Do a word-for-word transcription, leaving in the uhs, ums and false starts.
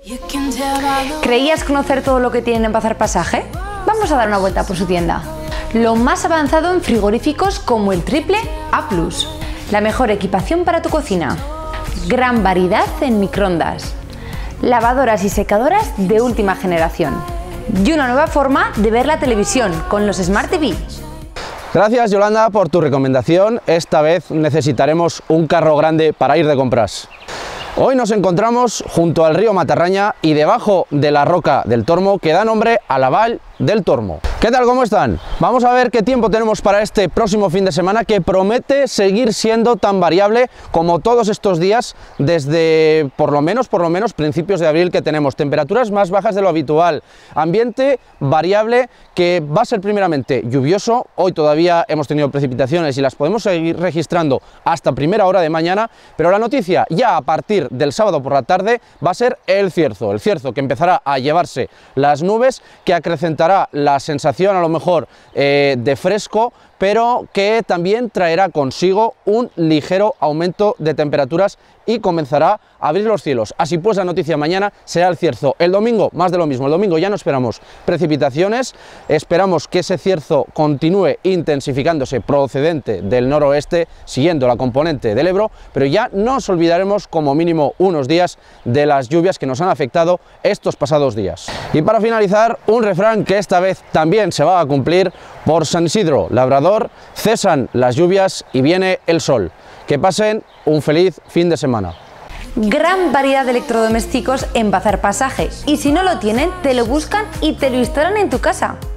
¿Creías conocer todo lo que tienen en Bazar Pasaje? Vamos a dar una vuelta por su tienda. Lo más avanzado en frigoríficos como el Triple A plus, la mejor equipación para tu cocina, gran variedad en microondas, lavadoras y secadoras de última generación y una nueva forma de ver la televisión con los Smart T V. Gracias, Yolanda, por tu recomendación. Esta vez necesitaremos un carro grande para ir de compras. Hoy nos encontramos junto al río Matarraña y debajo de la roca del Tormo que da nombre a la Vall del Tormo. ¿Qué tal? ¿Cómo están? Vamos a ver qué tiempo tenemos para este próximo fin de semana, que promete seguir siendo tan variable como todos estos días desde por lo menos, por lo menos principios de abril, que tenemos temperaturas más bajas de lo habitual, ambiente variable que va a ser primeramente lluvioso. Hoy todavía hemos tenido precipitaciones y las podemos seguir registrando hasta primera hora de mañana, pero la noticia ya a partir del sábado por la tarde va a ser el cierzo, el cierzo que empezará a llevarse las nubes, que acrecentará la sensación a lo mejor eh, de fresco, pero que también traerá consigo un ligero aumento de temperaturas y comenzará a abrir los cielos. Así pues, la noticia mañana será el cierzo. El domingo, más de lo mismo. El domingo ya no esperamos precipitaciones, esperamos que ese cierzo continúe intensificándose procedente del noroeste, siguiendo la componente del Ebro, pero ya no nos olvidaremos como mínimo unos días de las lluvias que nos han afectado estos pasados días. Y para finalizar, un refrán que esta vez también se va a cumplir: por San Isidro Labrador cesan las lluvias y viene el sol. Que pasen un feliz fin de semana. Gran variedad de electrodomésticos en Bazar Pasaje, y si no lo tienen, te lo buscan y te lo instalan en tu casa.